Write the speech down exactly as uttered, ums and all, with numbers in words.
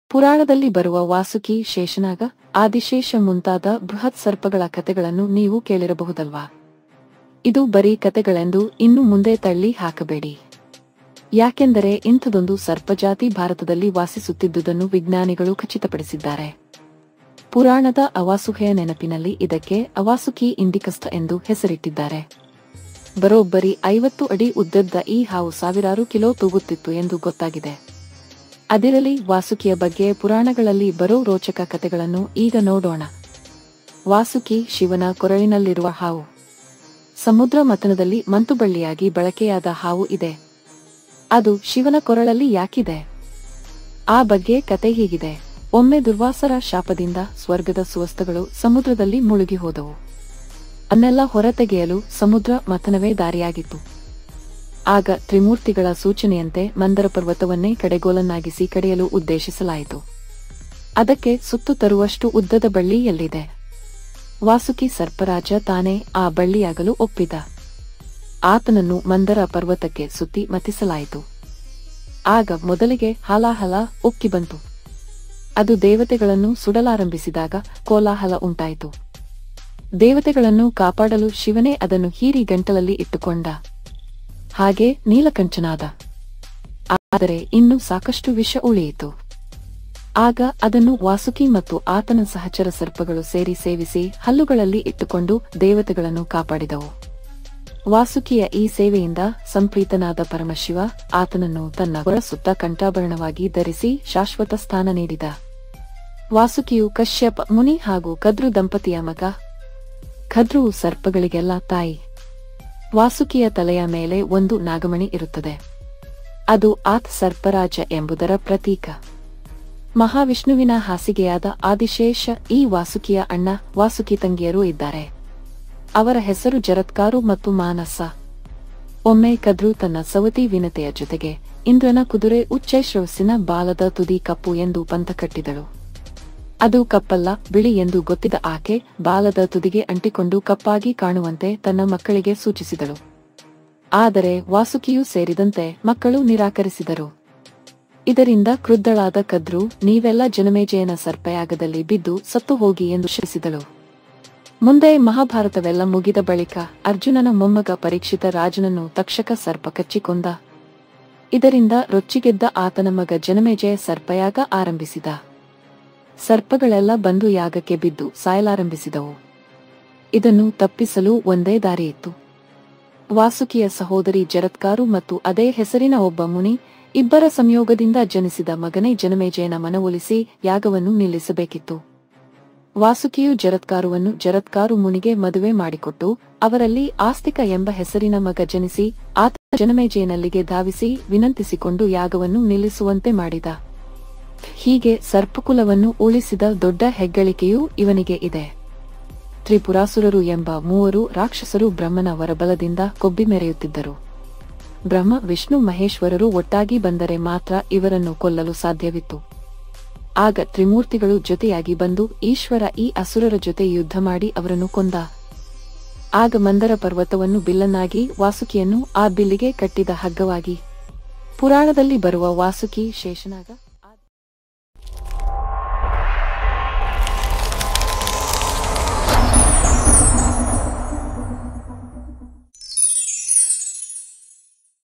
ಪುರಾಣದಲ್ಲಿ ಬರುವ ವಾಸುಕಿ, ಶೇಷನಾಗ, ಆದಿಶೇಷ ಮುಂತಾದ ಬೃಹತ್ ಸರ್ಪಗಳ ಕತೆಗಳನ್ನು ನೀವು ಕೇಳಿರಬಹುದಲ್ವಾ? ಇದು ಬರೀ ಕತೆಗಳೆಂದು ಇನ್ನು ಮುಂದೆ ತಳ್ಳಿ ಹಾಕಬೇಡಿ. ಯಾಕೆಂದರೆ ಇಂಥದೊಂದು ಸರ್ಪಜಾತಿ ಭಾರತದಲ್ಲಿ ವಾಸಿಸುತ್ತಿದ್ದುದನ್ನು ವಿಜ್ಞಾನಿಗಳು ಖಚಿತಪಡಿಸಿದ್ದಾರೆ. ಪುರಾಣದ ಅವಾಸುಹೆಯ ನೆನಪಿನಲ್ಲಿ ಇದಕ್ಕೆ ಅವಾಸುಕಿ ಇಂಡಿಕಸ್ಟ ಎಂದು ಹೆಸರಿಟ್ಟಿದ್ದಾರೆ. ಬರೋಬ್ಬರಿ ಐವತ್ತು ಅಡಿ ಉದ್ದದ ಈ ಹಾವು ಸಾವಿರಾರು ಕಿಲೋ ತೂಗುತ್ತಿತ್ತು ಎಂದು ಗೊತ್ತಾಗಿದೆ. ಅದಿರಲಿ, ವಾಸುಕಿಯ ಬಗ್ಗೆ ಪುರಾಣಗಳಲ್ಲಿ ಬರೋ ರೋಚಕ ಕತೆಗಳನ್ನು ಈಗ ನೋಡೋಣ. ವಾಸುಕಿ ಶಿವನ ಕೊರಳಿನಲ್ಲಿರುವ ಹಾವು. ಸಮುದ್ರ ಮಥನದಲ್ಲಿ ಮಂತುಬಳ್ಳಿಯಾಗಿ ಬಳಕೆಯಾದ ಹಾವು ಇದೆ. ಅದು ಶಿವನ ಕೊರಳಲ್ಲಿ ಯಾಕಿದೆ? ಆ ಬಗ್ಗೆ ಕತೆ ಹೀಗಿದೆ. ಒಮ್ಮೆ ದುರ್ವಾಸರ ಶಾಪದಿಂದ ಸ್ವರ್ಗದ ಸುವಸ್ತಗಳು ಸಮುದ್ರದಲ್ಲಿ ಮುಳುಗಿ ಹೋದವು. ಅನ್ನೆಲ್ಲ ಹೊರತೆಗೆಯಲು ಸಮುದ್ರ ಮಥನವೇ ದಾರಿಯಾಗಿತ್ತು. ಆಗ ತ್ರಿಮೂರ್ತಿಗಳ ಸೂಚನೆಯಂತೆ ಮಂದರ ಪರ್ವತವನ್ನೇ ಕಡೆಗೋಲನ್ನಾಗಿಸಿ ಕಡೆಯಲು ಉದ್ದೇಶಿಸಲಾಯಿತು. ಅದಕ್ಕೆ ಸುತ್ತು ತರುವಷ್ಟು ಉದ್ದದ ಬಳ್ಳಿ ಎಲ್ಲಿದೆ? ವಾಸುಕಿ ಸರ್ಪರಾಜ ತಾನೇ ಆ ಬಳ್ಳಿಯಾಗಲು ಒಪ್ಪಿದ. ಆತನನ್ನು ಮಂದರ ಪರ್ವತಕ್ಕೆ ಸುತ್ತಿ ಮಥಿಸಲಾಯಿತು. ಆಗ ಮೊದಲಿಗೆ ಹಾಲಾಹಲ ಉಕ್ಕಿ ಬಂತು. ಅದು ದೇವತೆಗಳನ್ನು ಸುಡಲಾರಂಭಿಸಿದಾಗ ಕೋಲಾಹಲ ಉಂಟಾಯಿತು. ದೇವತೆಗಳನ್ನು ಕಾಪಾಡಲು ಶಿವನೇ ಅದನ್ನು ಹೀರಿ ಗಂಟಲಲ್ಲಿ ಇಟ್ಟುಕೊಂಡ. ಹಾಗೆ ನೀಲಕಂಠನಾದ. ಆದರೆ ಇನ್ನೂ ಸಾಕಷ್ಟು ವಿಷ ಉಳಿಯಿತು. ಆಗ ಅದನ್ನು ವಾಸುಕಿ ಮತ್ತು ಆತನ ಸಹಚರ ಸರ್ಪಗಳು ಸೇರಿ ಸೇವಿಸಿ ಹಲ್ಲುಗಳಲ್ಲಿ ಇಟ್ಟುಕೊಂಡು ದೇವತೆಗಳನ್ನು ಕಾಪಾಡಿದವು. ವಾಸುಕಿಯ ಈ ಸೇವೆಯಿಂದ ಸಂಪ್ರೀತನಾದ ಪರಮಶಿವ ಆತನನ್ನು ತನ್ನ ಕೊರ ಸುತ್ತ ಕಂಠಾಭರಣವಾಗಿ ಧರಿಸಿ ಶಾಶ್ವತ ಸ್ಥಾನ ನೀಡಿದ. ವಾಸುಕಿಯು ಕಶ್ಯಪ ಮುನಿ ಹಾಗೂ ಕದ್ರು ದಂಪತಿಯ ಮಗ. ಕದ್ರುವು ಸರ್ಪಗಳಿಗೆಲ್ಲ ತಾಯಿ. ವಾಸುಕಿಯ ತಲೆಯ ಮೇಲೆ ಒಂದು ನಾಗಮಣಿ ಇರುತ್ತದೆ. ಅದು ಆತ ಸರ್ಪರಾಜ ಎಂಬುದರ ಪ್ರತೀಕ. ಮಹಾವಿಷ್ಣುವಿನ ಹಾಸಿಗೆಯಾದ ಆದಿಶೇಷ ಈ ವಾಸುಕಿಯ ಅಣ್ಣ. ವಾಸುಕಿ ತಂಗಿಯರೂ ಇದ್ದಾರೆ. ಅವರ ಹೆಸರು ಜರತ್ಕಾರು ಮತ್ತು ಮಾನಸ. ಒಮ್ಮೆ ಕದ್ರು ತನ್ನ ಸವತಿ ವಿನತೆಯ ಜೊತೆಗೆ ಇಂದ್ರನ ಕುದುರೆ ಉಚ್ಚೈಶ್ರವಸ್ಸಿನ ಬಾಲದ ತುದಿ ಕಪ್ಪು ಎಂದು ಪಂಥ ಕಟ್ಟಿದಳು. ಅದು ಕಪ್ಪಲ್ಲ, ಬಿಳಿ ಎಂದು ಗೊತ್ತಿದ್ದ ಆಕೆ ಬಾಲದ ತುದಿಗೆ ಅಂಟಿಕೊಂಡು ಕಪ್ಪಾಗಿ ಕಾಣುವಂತೆ ತನ್ನ ಮಕ್ಕಳಿಗೆ ಸೂಚಿಸಿದಳು. ಆದರೆ ವಾಸುಕಿಯೂ ಸೇರಿದಂತೆ ಮಕ್ಕಳು ನಿರಾಕರಿಸಿದರು. ಇದರಿಂದ ಕ್ರುದ್ಧಳಾದ ಕದ್ರು, ನೀವೆಲ್ಲ ಜನಮೇಜಯನ ಸರ್ಪಯಾಗದಲ್ಲಿ ಬಿದ್ದು ಸತ್ತು ಹೋಗಿ ಎಂದು ಶಪಿಸಿದಳು. ಮುಂದೆ ಮಹಾಭಾರತವೆಲ್ಲ ಮುಗಿದ ಬಳಿಕ ಅರ್ಜುನನ ಮೊಮ್ಮಗ ಪರೀಕ್ಷಿತ ರಾಜನನ್ನು ತಕ್ಷಕ ಸರ್ಪ ಕಚ್ಚಿಕೊಂದ. ಇದರಿಂದ ರೊಚ್ಚಿಗೆದ್ದ ಆತನ ಮಗ ಜನಮೇಜಯ ಸರ್ಪಯಾಗ ಆರಂಭಿಸಿದ. ಸರ್ಪಗಳೆಲ್ಲ ಬಂದು ಯಾಗಕ್ಕೆ ಬಿದ್ದು ಸಾಯಲಾರಂಭಿಸಿದವು. ಇದನ್ನು ತಪ್ಪಿಸಲು ಒಂದೇ ದಾರಿಯಿತ್ತು. ವಾಸುಕಿಯ ಸಹೋದರಿ ಜರತ್ಕಾರು ಮತ್ತು ಅದೇ ಹೆಸರಿನ ಒಬ್ಬ ಮುನಿ ಇಬ್ಬರ ಸಂಯೋಗದಿಂದ ಜನಿಸಿದ ಮಗನೇ ಜನಮೇಜಯನ ಮನವೊಲಿಸಿ ಯಾಗವನ್ನು ನಿಲ್ಲಿಸಬೇಕಿತ್ತು. ವಾಸುಕಿಯು ಜರತ್ಕಾರುವನ್ನು ಜರತ್ಕಾರು ಮುನಿಗೆ ಮದುವೆ ಮಾಡಿಕೊಟ್ಟು ಅವರಲ್ಲಿ ಆಸ್ತಿಕ ಎಂಬ ಹೆಸರಿನ ಮಗ ಜನಿಸಿ ಆತ ಜನಮೇಜಯನಲ್ಲಿಗೆ ಧಾವಿಸಿ ವಿನಂತಿಸಿಕೊಂಡು ಯಾಗವನ್ನು ನಿಲ್ಲಿಸುವಂತೆ ಮಾಡಿದ. ಹೀಗೆ ಸರ್ಪಕುಲವನ್ನು ಉಳಿಸಿದ ದೊಡ್ಡ ಹೆಗ್ಗಳಿಕೆಯೂ ಇವನಿಗೆ ಇದೆ. ತ್ರಿಪುರಾಸುರರು ಎಂಬ ಮೂವರು ರಾಕ್ಷಸರು ಬ್ರಹ್ಮನ ವರಬಲದಿಂದ ಕೊಬ್ಬಿ ಮೆರೆಯುತ್ತಿದ್ದರು. ಬ್ರಹ್ಮ, ವಿಷ್ಣು, ಮಹೇಶ್ವರರು ಒಟ್ಟಾಗಿ ಬಂದರೆ ಮಾತ್ರ ಇವರನ್ನು ಕೊಲ್ಲಲು ಸಾಧ್ಯವಿತ್ತು. ಆಗ ತ್ರಿಮೂರ್ತಿಗಳು ಜೊತೆಯಾಗಿ ಬಂದು ಈಶ್ವರ ಈ ಅಸುರರ ಜೊತೆ ಯುದ್ಧ ಮಾಡಿ ಅವರನ್ನು ಕೊಂದ. ಆಗ ಮಂದರ ಪರ್ವತವನ್ನು ಬಿಲ್ಲನ್ನಾಗಿ, ವಾಸುಕಿಯನ್ನು ಆ ಬಿಲ್ಲಿಗೆ ಕಟ್ಟಿದ ಹಗ್ಗವಾಗಿ. ಪುರಾಣದಲ್ಲಿ ಬರುವ ವಾಸುಕಿ, ಶೇಷನಾಗ